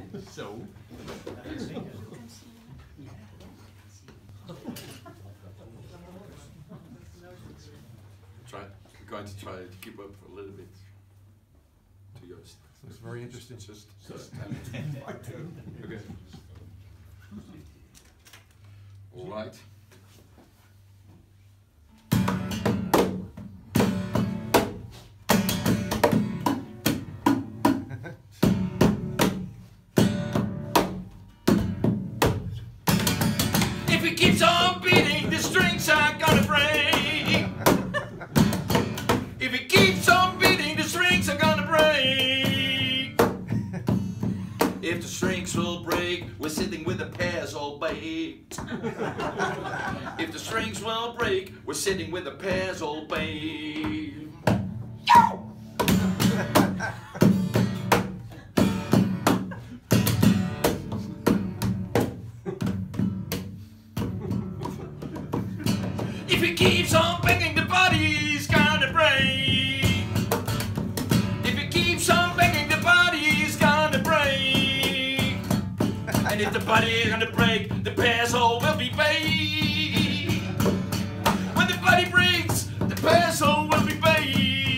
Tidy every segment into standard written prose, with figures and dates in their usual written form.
So. We're going to try to keep up a little bit to yours. That's very interesting. Just Okay. All right. If it keeps on beating, the strings are gonna break. If it keeps on beating, the strings are gonna break. If the strings will break, we're sitting with the pears all baked. If the strings will break, we're sitting with the pears all baked. Yo! If it keeps on banging, the body's gonna break. If it keeps on banging, the body's gonna break. And if the body's gonna break, the pears all will be baked. When the body breaks, the pears all will be baked.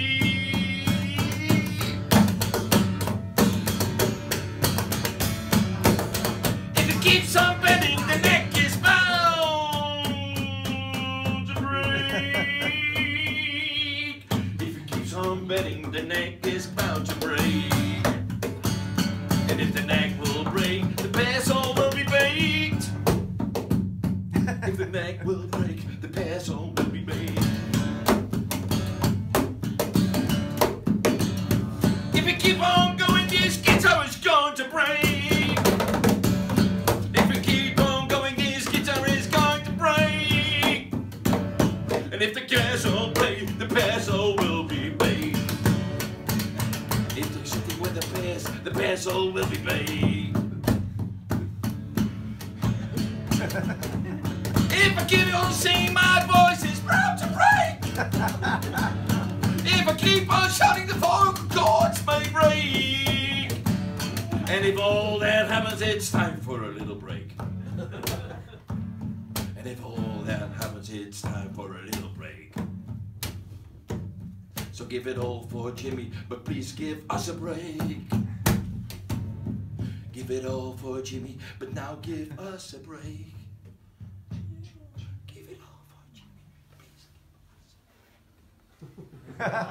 If it keeps on bending, the neck is bound to break. If it keeps on bending, the neck is bound to break. And if the neck will break, the pears all will be baked. If the neck will break, the pears all will be baked. If we keep on going, this guitar is going to break. If we keep on going, this guitar is going to break. And if the pears all break, the pears all will be baked. If they're sitting with the pears all will be baked. If I keep on singing, my voice is bound to break. If I keep on shouting, the vocal cords may break. And if all that happens, it's time for a little break. And if all that happens, it's time for a little break. So give it all for Jimmy, but please give us a break. Give it all for Jimmy, but now give us a break. Give it all for Jimmy, please give us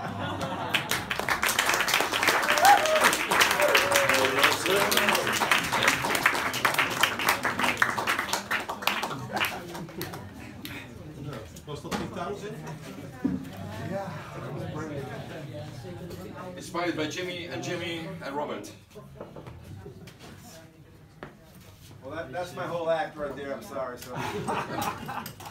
Was dat geen touwzin? Ja, dat was brilliant. Inspired by Jimmy and Robert. Well, that's my whole act right there. I'm sorry. So.